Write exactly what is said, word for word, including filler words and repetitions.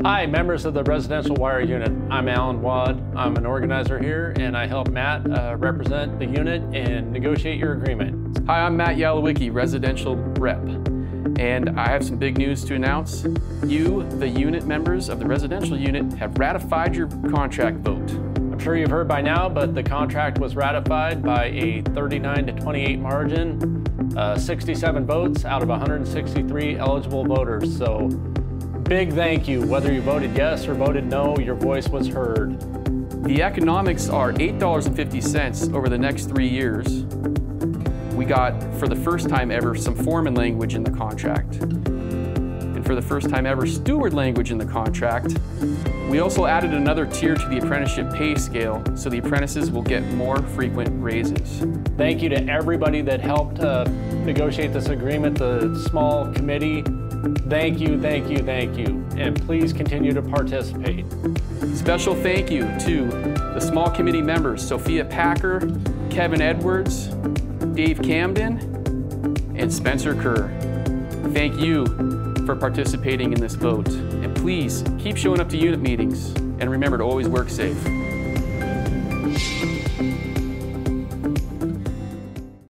Hi, members of the Residential Wire Unit. I'm Alan Wad. I'm an organizer here, and I help Matt uh, represent the unit and negotiate your agreement. Hi, I'm Matt Yalowicki, Residential Rep. And I have some big news to announce. You, the unit members of the residential unit, have ratified your contract vote. I'm sure you've heard by now, but the contract was ratified by a thirty-nine to twenty-eight margin, uh, sixty-seven votes out of one hundred sixty-three eligible voters. So big thank you. Whether you voted yes or voted no, your voice was heard. The economics are eight dollars and fifty cents over the next three years. We got, for the first time ever, some foreman language in the contract. And for the first time ever, steward language in the contract. We also added another tier to the apprenticeship pay scale, so the apprentices will get more frequent raises. Thank you to everybody that helped uh, negotiate this agreement, the small committee. Thank you, thank you, thank you. And please continue to participate. Special thank you to the small committee members, Sophia Packer, Kevin Edwards, Dave Camden, and Spencer Kerr. Thank you for participating in this vote. And please keep showing up to unit meetings, and remember to always work safe.